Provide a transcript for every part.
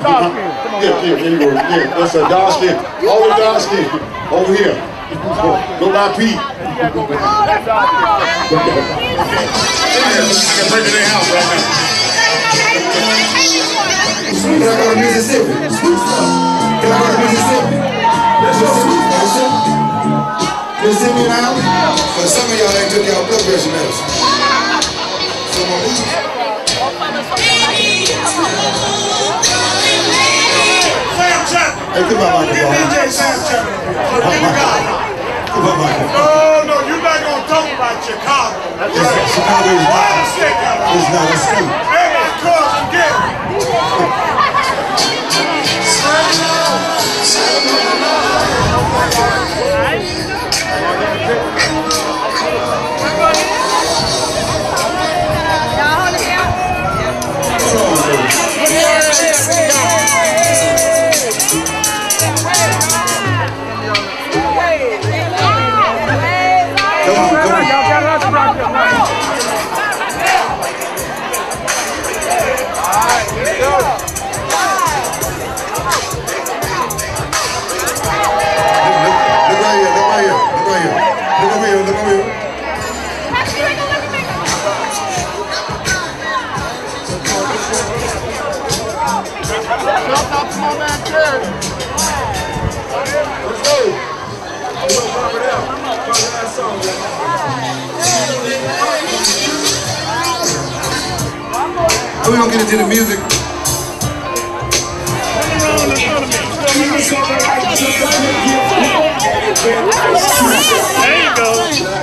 Yeah, here you go. Yeah, that's a dark skin. All the dark skin. Over here. Go by Pete. I can bring it in house right now. Can I go to Mississippi? Can I go to Mississippi? Let's go. Mississippi now? But some of y'all ain't took y'all blood pressure medicine. Hey, come on, Michael. Get DJ Sam Chapman. No, you're not going to talk about Chicago. That's right. Chicago is not a state. Hey, my cousin, get We're gonna get into the music. There you go.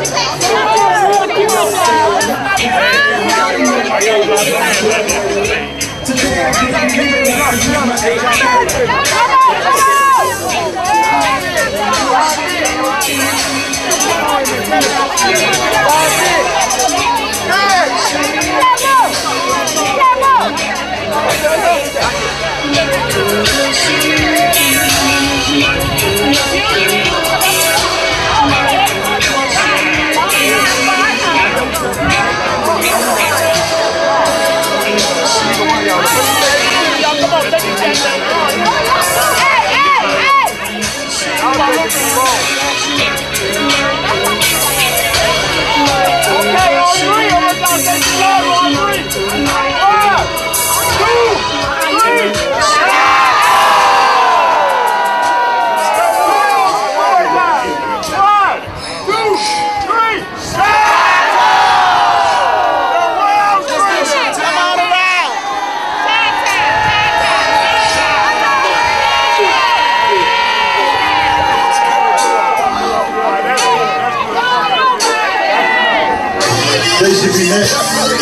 They should be next.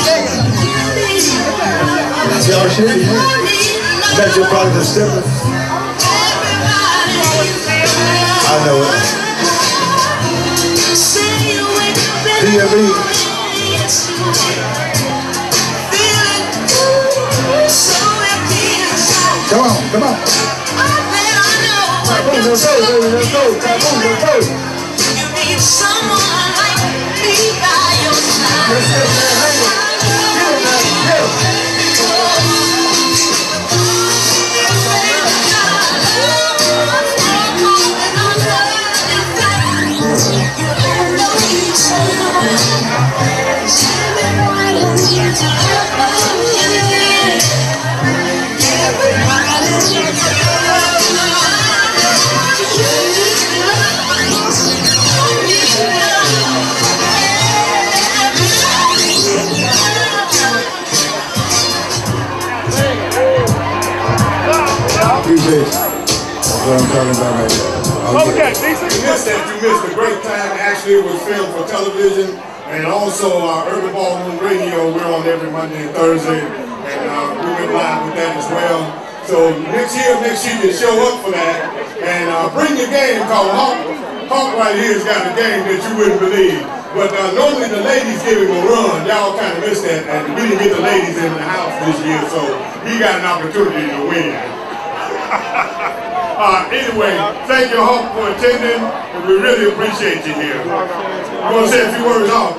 Y'all should be next. That's your product of Steppin. I know it. DME. Come on, come on. Let's go, baby, let's go. Let's go. You need someone like me by your side. Let's get that hand. Get it, man. Get it. Appreciate it. That's what I'm talking about right now. Okay, you missed a great time. Actually, it was filmed for television and also Urban Ballroom Radio. We're on every Monday and Thursday, and we went live with that as well. So next year you show up for that and bring your game. Cause Hawk right here has got a game that you wouldn't believe. But normally the ladies give him a run. Y'all kind of missed that, and we didn't get the ladies in the house this year, so he got an opportunity to win. Anyway, thank you, Hawk, for attending, and we really appreciate you here. You want to say a few words, Hawk?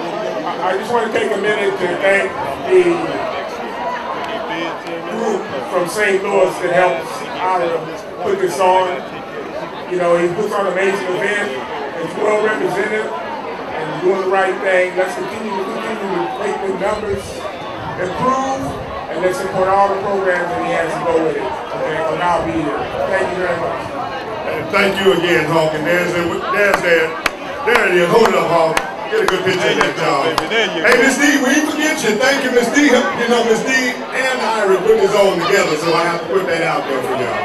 I just want to take a minute to thank the group from St. Louis that helps Ira put this on. You know, he puts on an amazing event. It's well represented and doing the right thing. Let's continue to make the numbers improve, and let's support all the programs that he has to go with it. Okay, and I'll be here. Thank you very much. And thank you again, Hawk. And there it is. Hold it up, Hawk. Get a good picture of that, y'all. Hey, Miss D, we didn't forget you. Thank you, Miss D. You know, Miss D and Ira put this on together, so I have to put that out there for y'all.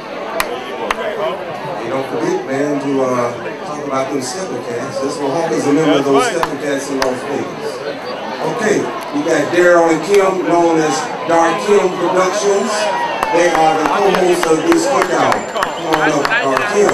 Hey, don't forget, man, to talk about those Stepaganza. This one, Hawk is a member of those Stepaganza in Las Vegas. Okay, we got Daryl and Kim, known as Dark Kim Productions. They are the co-hosts of this cookout. Come on up, Dark Kim.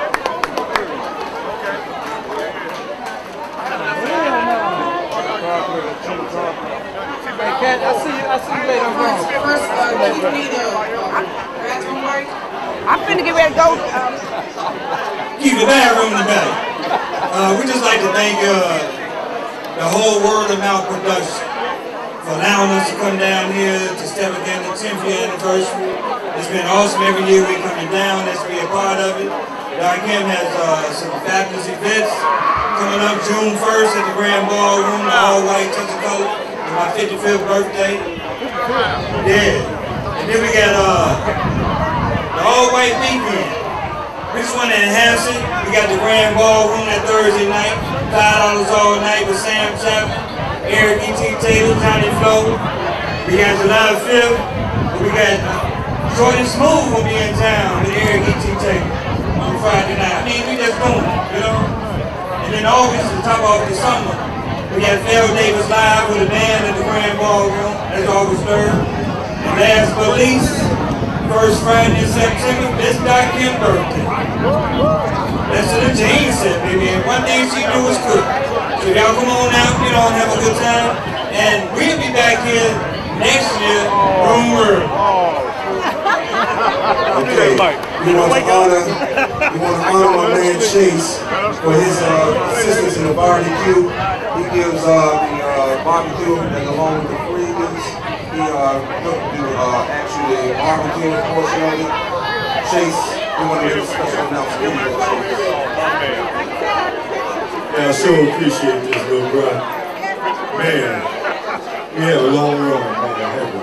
I see you later on. First, you need a bathroom break? I'm finna get ready to go. Keep the bathroom in the back. We just like to thank the whole Word of Mouth production for allowing us to come down here to Stepaganza 10th year anniversary. It's been awesome every year we're coming down. Let's be a part of it. Dark Kim has some fabulous events coming up June 1st at the Grand Ballroom, the all-white Technicolor. My 55th birthday. Yeah. And then we got the all-white weekend. We just want to enhance it. We got the Grand Ballroom that Thursday night. $5 all night with Sam Chapman, Eric E.T. Taylor, Johnny Flo. We got July 5th. We got Jordan Smooth will be in town with Eric E.T. Taylor on Friday night. I mean, we just doing it, you know? And then August, to top off the summer, we got Phil Davis live with a band at the Grand Ballroom. That's August 3rd. And last but least, first Friday in September, Miss Dark Kim's birthday. That's what the Jane said, baby. And one thing she do is cook. So y'all come on out, you know, and have a good time. And we'll be back here next year, room word. Okay, we want to honor my man Chase for his assistance in the barbecue. He gives the barbecue and along with the freebies. He helped do actually barbecue portion of it. Chase, we want to make a special announcement. Yeah, I sure appreciate this, little bro. Man, we had a long run, man.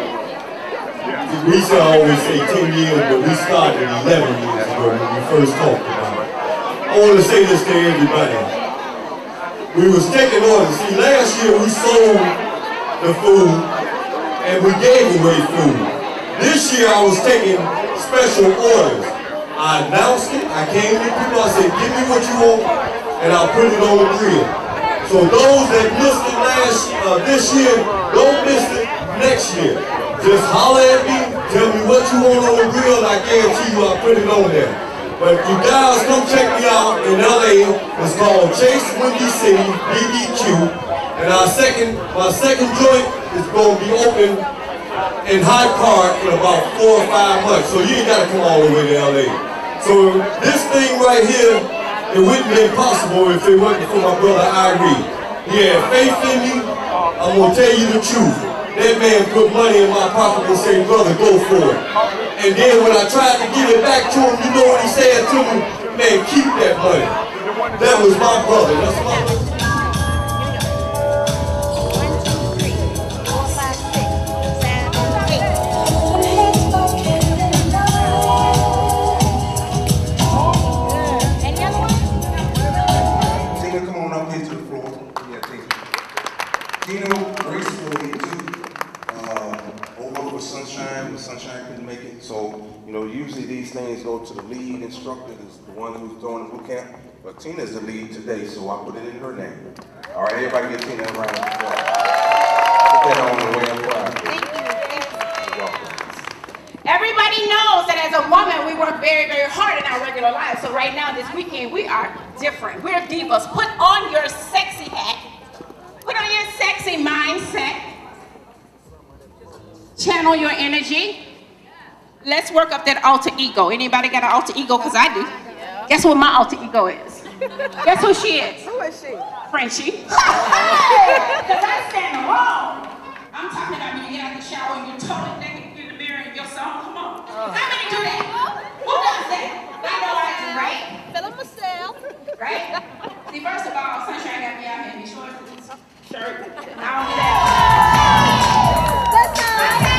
We used to always say 10 years, but we started 11 years ago when we first talked about it. I want to say this to everybody. We was taking orders. See, last year we sold the food and we gave away food. This year I was taking special orders. I announced it, I came to people, I said, give me what you want, and I'll put it on the grill. So those that missed it this year, don't miss it next year. Just holler at me, tell me what you want on the grill, and I guarantee you I'll put it on there. But you guys come check me out in LA. It's called Chase Windy City BBQ. And my second joint is going to be open in Hyde Park in about 4 or 5 months. So you ain't got to come all the way to LA. So this thing right here, it wouldn't be impossible if it wasn't for my brother Irie. He had faith in me. I'm going to tell you the truth. That man put money in my pocket and said, brother, go for it. And then when I tried to give it back to him, you know what he said to me? Man, keep that money. That was my brother. That's my brother. Tina, come on up here to the floor. Yeah, thank you. Tina, Grace will be too. Over with Sunshine, but Sunshine couldn't make it. So, you know, usually these things go to the lead instructor, is the one who's throwing the boot camp. But Tina's the lead today, so I put it in her name. All right, everybody give Tina a round of applause. Put that on the way up front. Thank you. You're welcome. Everybody knows that as a woman, we work very, very hard in our regular lives. So right now, this weekend, we are different. We're divas. Put on your sexy hat. Put on your sexy mindset. Channel your energy. Let's work up that alter ego. Anybody got an alter ego? Because I do. Guess what my alter ego is? Guess who she is? Who is she? Frenchie. Because I stand alone. I'm talking about when you get out the shower and you're totally naked in the mirror and How many do that? Who does that? I know I do, right? Feeling myself. Right? See, first of all, Sunshine got me out here in these shorts and this shirt. I don't do that. That's nice.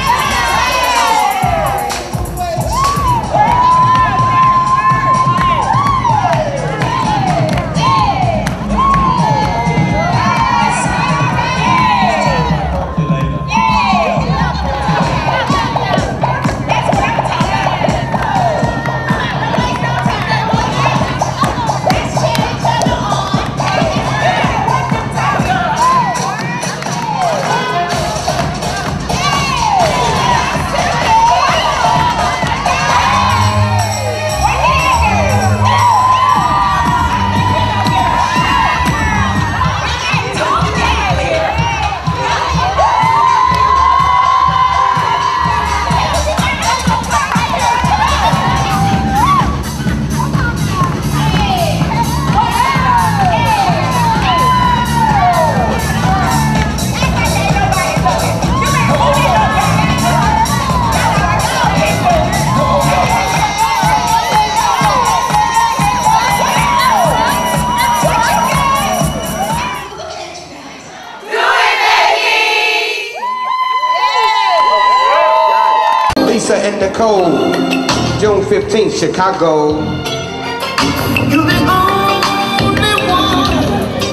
And Nicole, June 15th, Chicago. You're the only one.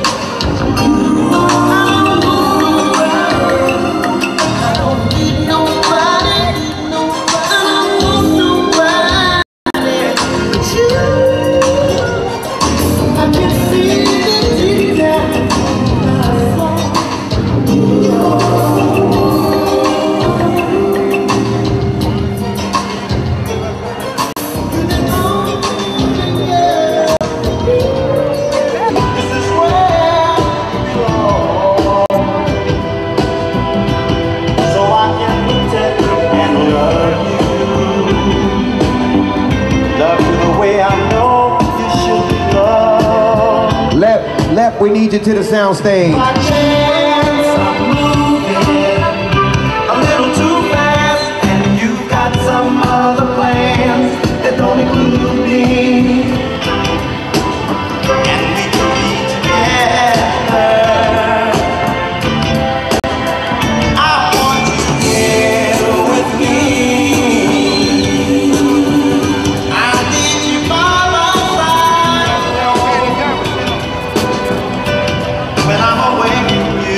I don't need nobody. I don't want nobody but you. I can see the tears in my soul. We need you to the sound stage. My chance, I'm moving a little too fast, and you've got some other plans that don't include me. And we can be together. I want you here with me. I need you by my side when I'm away from you.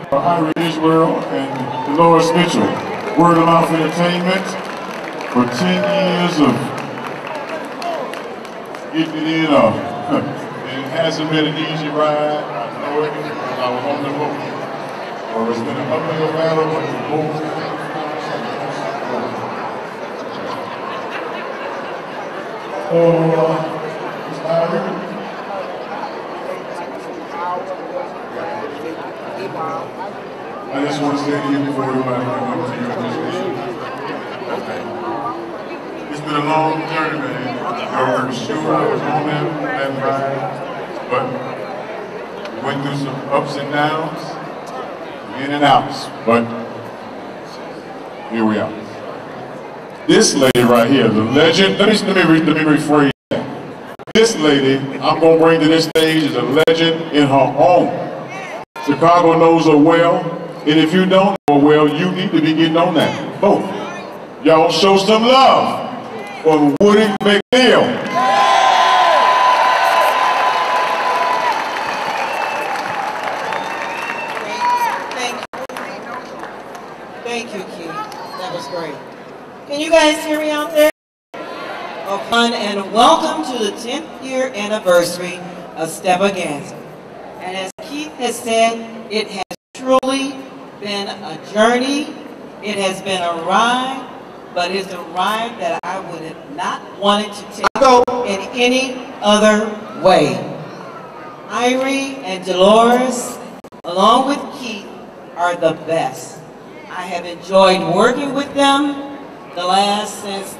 Irish World and Dolores Mitchell, Word of Mouth Entertainment, for 10 years of getting it in. It hasn't been an easy ride. I know it because I was on the road. Or it's been an uphill battle, but the both. It's Irish. I just want to say to you before everybody can come to your position. It's been a long journey, man. I was sure I was on that ride, but we went through some ups and downs, in and outs, but here we are. This lady right here, the legend, let me rephrase that. This lady, I'm going to bring to this stage, is a legend in her own. Chicago knows her well, and if you don't know her well, you need to be getting on that. Both. Y'all show some love for Woody McNeil. Thank you, Key. That was great. Can you guys hear me out there? Okay, and welcome to the 10th year anniversary of Stepaganza. And as Keith has said, it has truly been a journey. It has been a ride, but it's a ride that I would have not wanted to take in any other way. Irie and Dolores, along with Keith, are the best. I have enjoyed working with them the last since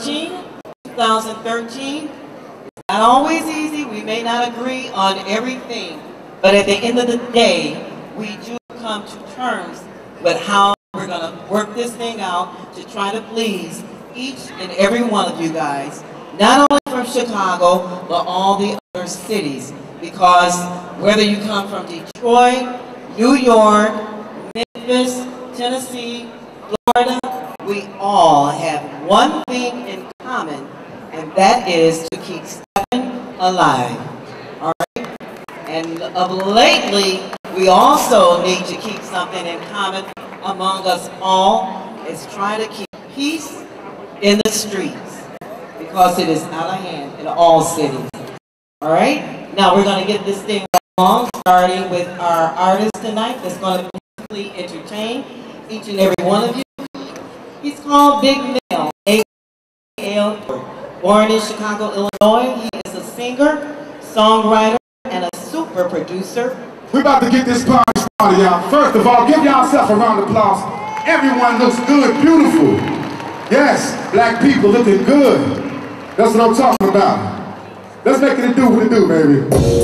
2013. It's not always easy. We may not agree on everything, but at the end of the day, we do come to terms with how we're going to work this thing out to try to please each and every one of you guys, not only from Chicago, but all the other cities. Because whether you come from Detroit, New York, Memphis, Tennessee, Florida, we all have one thing in common, and that is to keep Steppin alive. All right? And of lately, we also need to keep something in common among us all, is try to keep peace in the streets, because it is out of hand in all cities. All right? Now we're going to get this thing along, starting with our artist tonight that's going to basically entertain each and every one of you. He's called Big Mel, A.L. Born in Chicago, Illinois. He is a singer, songwriter, and a super producer. We're about to get this party started, y'all. First of all, give yourself a round of applause. Everyone looks good, beautiful. Yes, black people looking good. That's what I'm talking about. Let's make it do what it do, baby.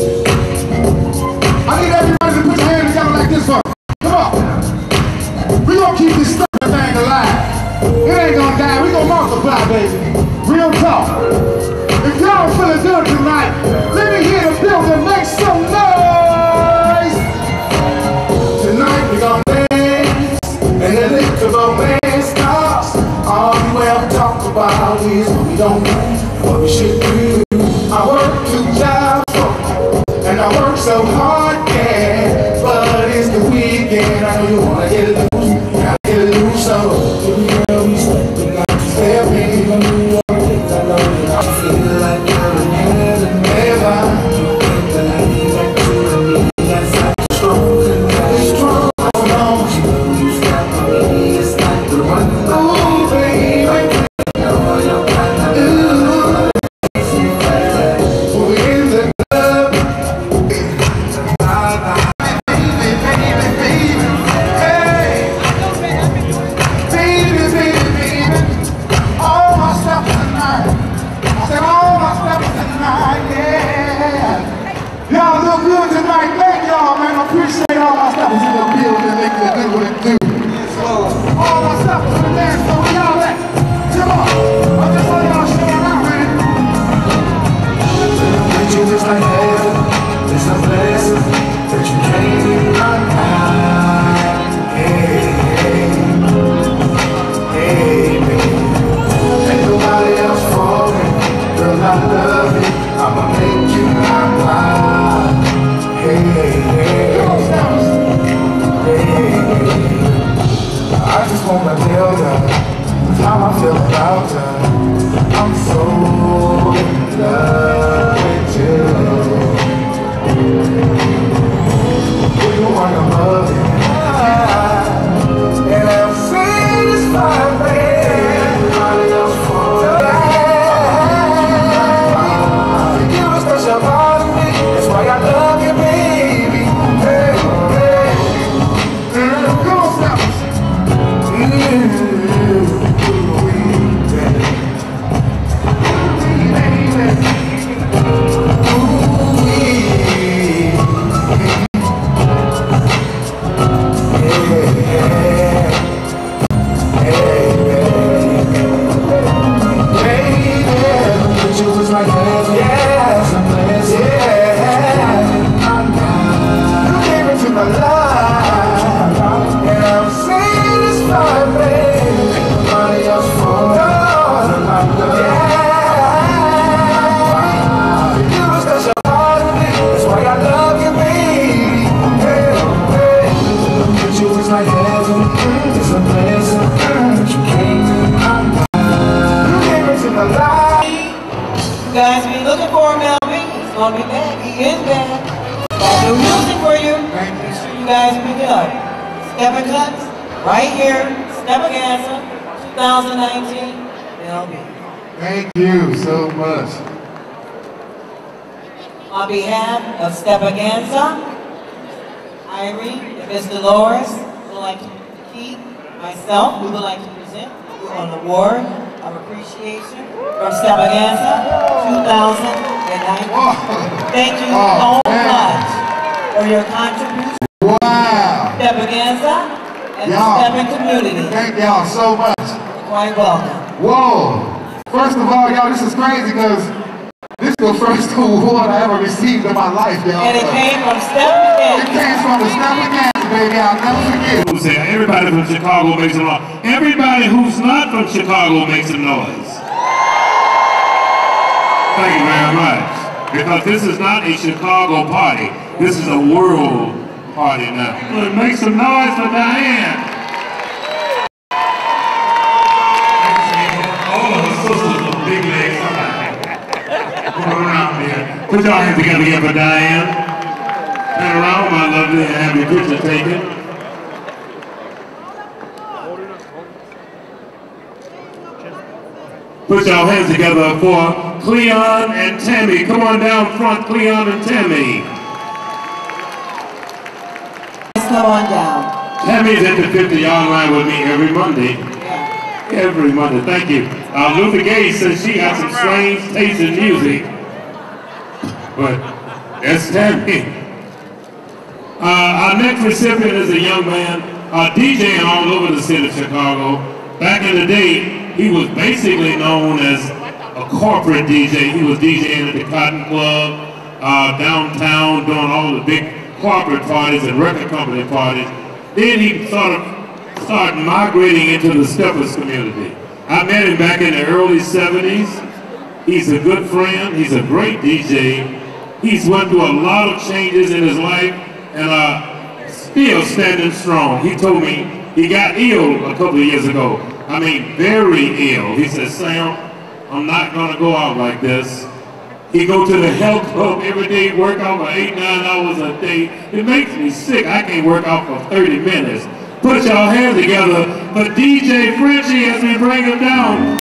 I need everybody to put your hands together like this one. Come on. We're gonna keep this Steppin thing alive. It ain't gonna die. We're gonna multiply, baby. Real talk. If y'all feeling good tonight, let me hear the building make some noise. Tonight we're gonna dance, and the lips of our man stops. All you ever talk about is what we don't do, what we should do. I work 2 jobs, and I work so hard, yeah. But it's the weekend, I know you wanna get loose, you gotta get loose. So, girl, we stepping like Steppin. I feel like I'm never. You think that I need that to me, that's like strong, strong. Hold on, you stop me, it's like the one. Oh, baby, know you're kind of we're in the club. I'ma make you my wife. Hey, hey, hey. guys pick it up. Steppin Cuts, right here, Stepaganza, 2019, LB. Thank you so much. On behalf of Stepaganza, Irene, and Ms. Dolores, we would like to keep myself, we would like to present you an award of appreciation from Stepaganza 2019. Thank you so much for your contribution. Wow. Stepaganza and the Steppin community. Thank y'all so much. You're quite welcome. Whoa. First of all, y'all, this is crazy because this is the first award I ever received in my life, y'all. And it came from Stepaganza. It came from the Stepaganza, baby. I'll never forget. Everybody from Chicago makes some noise. Everybody who's not from Chicago makes some noise. Thank you very much. Because this is not a Chicago party. This is a world party now. Make some noise for Diane. All of the sisters with big legs. Going around here. Put your hands together again for Diane. Turn around, my lovely, and have your picture taken. Put your hands together for Cleon and Tammy. Come on down front, Cleon and Tammy. Come on down. Tammy's at the 50-yard line with me every Monday. Every Monday, thank you. Luther Gage says she got some strange taste in music. But that's Tammy. Our next recipient is a young man DJing all over the city of Chicago. Back in the day, he was basically known as a corporate DJ. He was DJing at the Cotton Club, downtown, doing all the big corporate parties and record company parties. Then he started migrating into the Steppers community. I met him back in the early 70s. He's a good friend. He's a great DJ. He's went through a lot of changes in his life and still standing strong. He told me he got ill a couple of years ago. I mean, very ill. He said, Sam, I'm not going to go out like this. He go to the health club every day, work out for 8-9 hours a day. It makes me sick. I can't work out for 30 minutes. Put your hands together for DJ Frenchie as we bring him down.